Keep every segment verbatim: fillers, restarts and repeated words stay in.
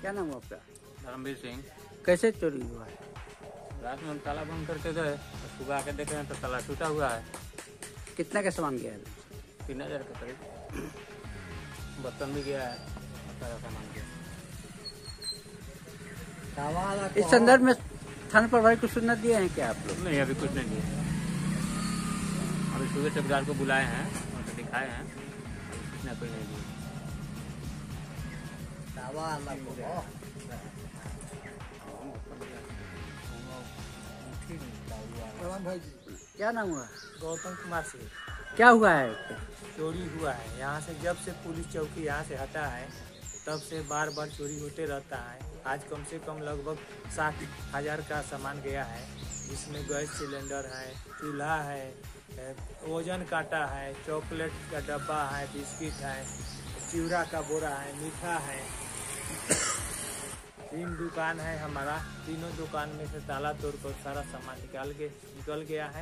क्या नाम है आपका? धर्मवीर सिंह। कैसे चोरी हुआ है? रात में हम ताला बंद करके गए, सुबह आके देखे हैं तो ताला टूटा हुआ है। कितना का सामान गया है? तीन हजार के करीब बर्तन भी गया है, सारा सामान गया। इस संदर्भ में थाना प्रभारी को सूचना दिए हैं क्या आप लोग? नहीं, अभी कुछ नहीं दिया। अभी सुबह चौकीदार को बुलाए हैं, उनको दिखाए हैं, सूचना कोई नहीं दी। क्या नाम हुआ? गौतम कुमार सिंह। क्या हुआ है? चोरी हुआ है यहाँ से, जब से पुलिस चौकी यहाँ से हटा है तब से बार बार चोरी होते रहता है। आज कम से कम लगभग साठ हजार का सामान गया है, जिसमें गैस सिलेंडर है, चूल्हा है, वजन काटा है, चॉकलेट का डब्बा है, बिस्किट है, चिवड़ा का बोरा है, मीठा है। तीन दुकान है हमारा, तीनों दुकान में से ताला तोड़कर सारा सामान निकाल के निकल गया है।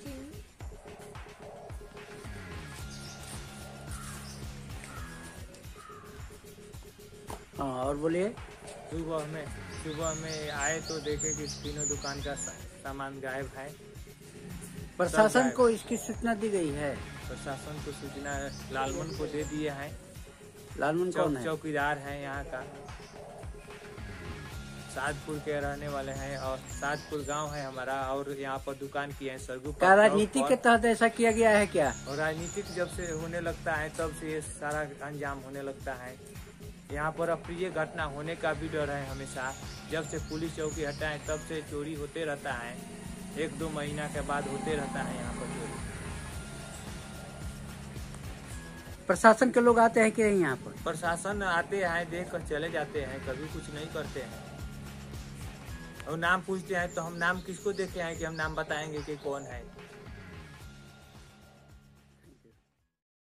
हाँ, और बोलिए। सुबह में सुबह में आए तो देखे कि तीनों दुकान का सामान गायब है। प्रशासन को इसकी सूचना दी गई है? प्रशासन को सूचना लालमन को दे दिए हैं। लालमन कौन है? चौकीदार है यहाँ का, सादपुर के रहने वाले हैं और सादपुर गांव है हमारा, और यहाँ पर दुकान की है सरगू। क्या राजनीति के तहत ऐसा किया गया है क्या? और राजनीतिक जब से होने लगता है तब से ये सारा अंजाम होने लगता है। यहाँ पर अप्रिय घटना होने का भी डर है हमेशा। जब से पुलिस चौकी हटा है तब से चोरी होते रहता है, एक दो महीना के बाद होते रहता है यहाँ पर चोरी। प्रशासन के लोग आते हैं कि नहीं यहाँ पर? प्रशासन आते हैं, देख कर चले जाते हैं, कभी कुछ नहीं करते हैं। और नाम पूछते हैं तो हम नाम किसको देखे हैं कि हम नाम बताएंगे कि कौन है।